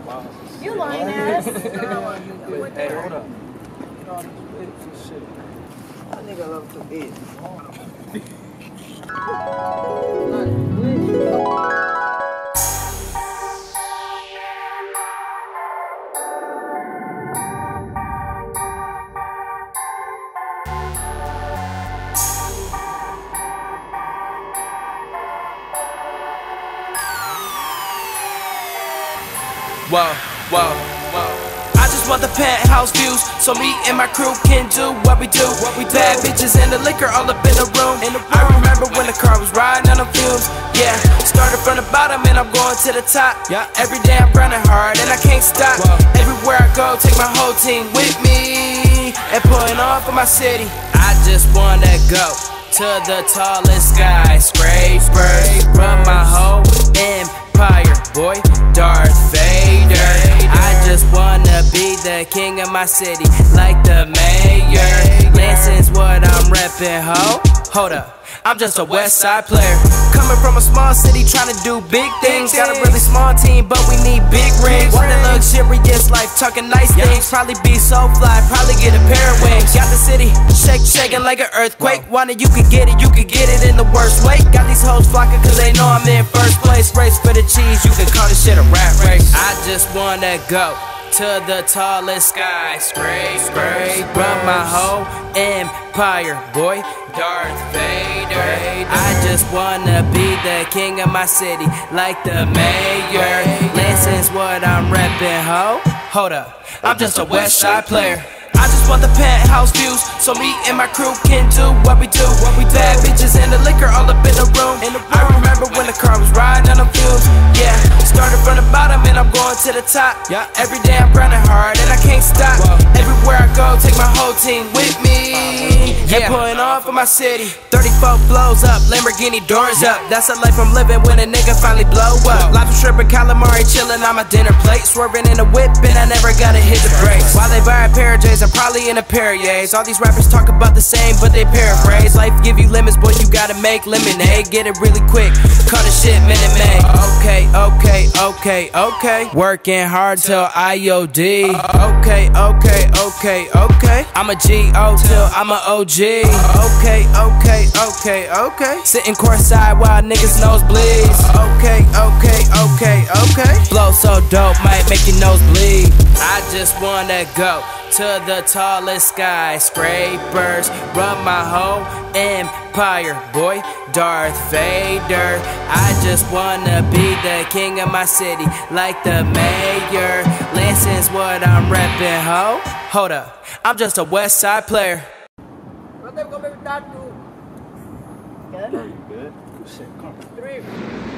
You lying ass. Hey, hold up. That nigga love to eat. Whoa, whoa, whoa. I just want the penthouse views, so me and my crew can do what we do. Bad bitches and the liquor all up in the room. I remember when the car was riding on the fumes. Yeah, started from the bottom and I'm going to the top. Every day I'm grinding hard and I can't stop. Everywhere I go, take my whole team with me and pulling off of my city. I just wanna go to the tallest skyscrapers, run my whole empire, boy, Darth Vader. I just wanna be the king of my city, like the mayor. Lansing's what I'm reppin', ho. Hold up, I'm just a West Side player. Coming from a small city, trying to do big things. Got a really small team, but we need big rings. Want a luxurious life, talking nice things. Probably be so fly, probably get a pair of wings. Got the city shaking like an earthquake. Wanted you could get it in the worst way. Got these hoes flocking cause they know I'm in first place. Race for the cheese, you can call this shit a rat race. I just wanna go to the tallest skyscraper, run my whole empire, boy, Darth Vader. I just wanna be the king of my city, like the mayor. Lansing's what I'm reppin', ho. Hold up, I'm just a West Side player. I just want the penthouse views, so me and my crew can do what we do. Bad bitches and the liquor all up in the room. I remember when the car was riding on the fumes. Yeah, started from the bottom and I'm going to the top. Every day I'm grinding hard and I can't stop. Everywhere I go, take my whole team with me and pulling off of my city. 34 blows up, Lamborghini doors up. That's the life I'm living when a nigga finally blow up. Life of stripper, calamari chillin' on my dinner plate, swerving in a whip and I never gotta hit the brakes. While they buy a pair of J's, I'm probably in a pair of Ye's. All these rappers talk about the same, but they paraphrase. Life give you lemons, boy, you gotta make lemonade. Get it really quick, call the shit Minute Maid. Okay. Working hard till IOD. Okay. I'm a G.O. till I'm a OG. Okay. Sitting courtside while niggas nosebleeds. Okay. Flow so dope, might make your nose bleed. I just wanna go to the tallest skyscrapers, run my whole empire, boy, Darth Vader. I just wanna be the king of my city, like the mayor. Lansing's what I'm reppin', ho. Hold up, I'm just a West Side player. Good? Good. Shit, come on. 3.